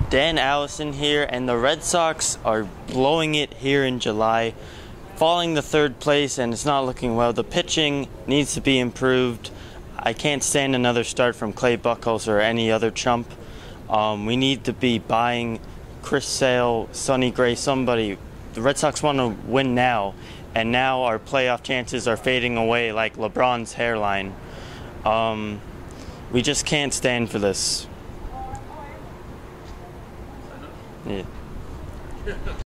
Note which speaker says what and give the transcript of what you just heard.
Speaker 1: Dan Allison here, and the Red Sox are blowing it here in July, falling to third place, and it's not looking well. The pitching needs to be improved. I can't stand another start from Clay Buchholz or any other chump. We need to be buying Chris Sale, Sonny Gray, somebody. The Red Sox want to win now, and now our playoff chances are fading away like LeBron's hairline. We just can't stand for this. Yeah.